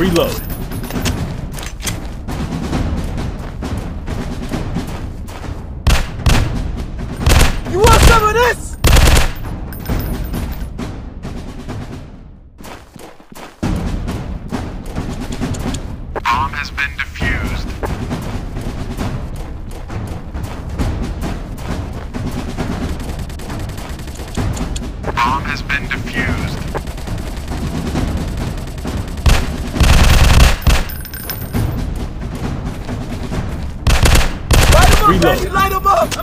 Reload. You want some of this? Bomb has been defused. Bomb has been defused. Light him up, Reload. baby! Light him up!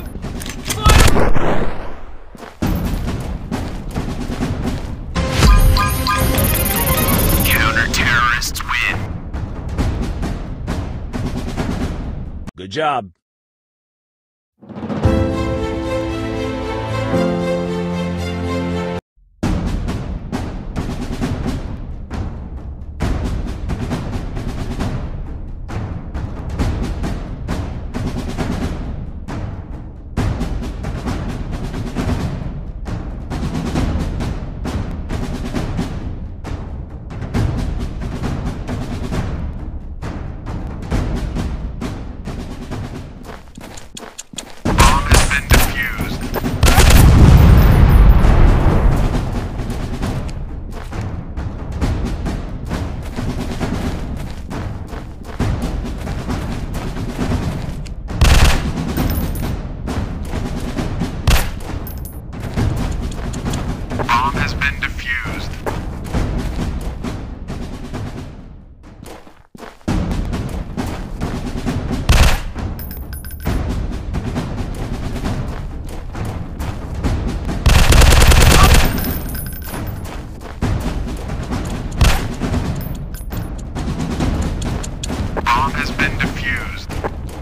Counter-terrorists win. Good job. Bomb has been defused. Bomb has been defused. Bomb has been defused.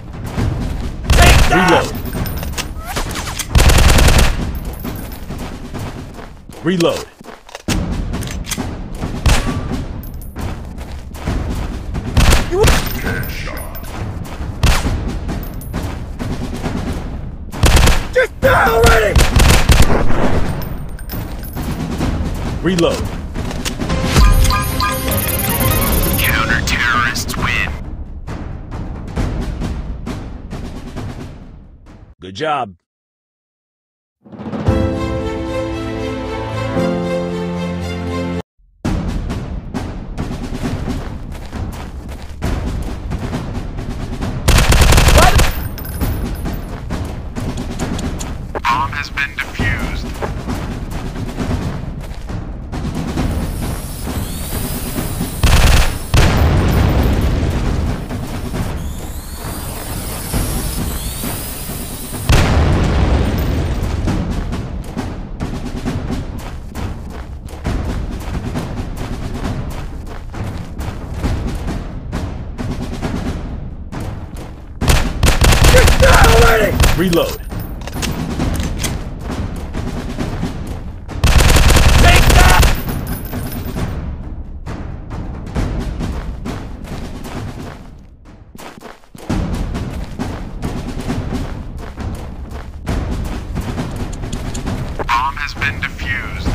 Reload. Reload. Headshot. Just die already! Reload. Counter-terrorists win. Good job. Bomb has been defused. Just die already! Reload. Take that! Bomb has been defused.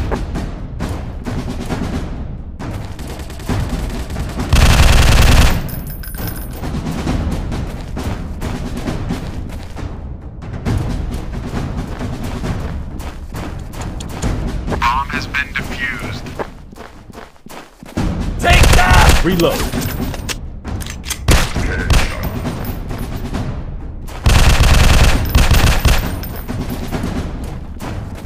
Bomb has been defused. Take that! Reload.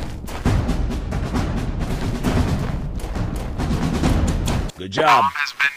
Good job. Bomb has been